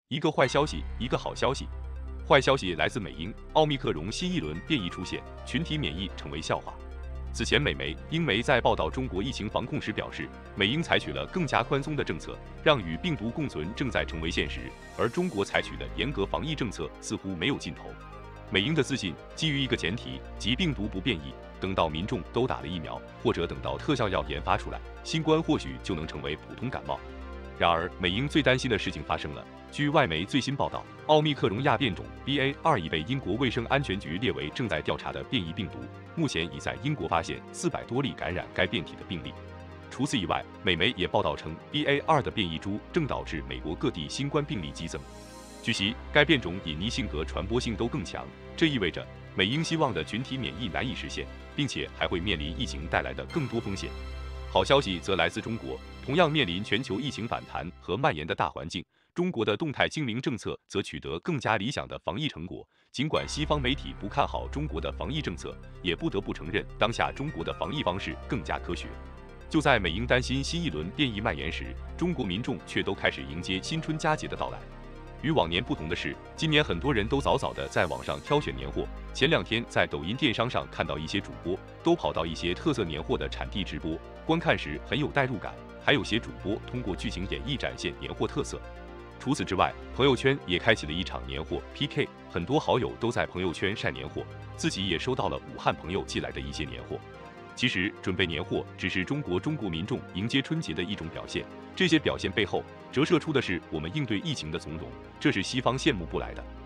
一个坏消息，一个好消息。坏消息来自美英，奥密克戎新一轮变异出现，群体免疫成为笑话。此前，美媒、英媒在报道中国疫情防控时表示，美英采取了更加宽松的政策，让与病毒共存正在成为现实，而中国采取的严格防疫政策似乎没有尽头。美英的自信基于一个前提，即病毒不变异。等到民众都打了疫苗，或者等到特效药研发出来，新冠或许就能成为普通感冒。然而，美英最担心的事情发生了。据外媒最新报道，奥密克戎亚变种 BA.2已被英国卫生安全局列为正在调查的变异病毒，目前已在英国发现400多例感染该变体的病例。除此以外，美媒也报道称，BA.2的变异株正导致美国各地新冠病例激增。据悉，该变种隐匿性和传播性都更强，这意味着美英希望的群体免疫难以实现，并且还会面临疫情带来的更多风险。好消息则来自中国，同样面临全球疫情反弹和蔓延的大环境，中国的动态清零政策则取得更加理想的防疫成果。尽管西方媒体不看好中国的防疫政策，也不得不承认当下中国的防疫方式更加科学。就在美英担心新一轮变异蔓延时，中国民众却都开始迎接新春佳节的到来。与往年不同的是，今年很多人都早早的在网上挑选年货。前2天在抖音电商上看到一些主播都跑到一些特色年货的产地直播，观看时很有代入感，还有些主播通过剧情演绎展现年货特色。除此之外，朋友圈也开启了一场年货 PK， 很多好友都在朋友圈晒年货，自己也收到了武汉朋友寄来的一些年货。其实，准备年货只是中国民众迎接春节的一种表现，这些表现背后折射出的是我们应对疫情的从容，这是西方羡慕不来的。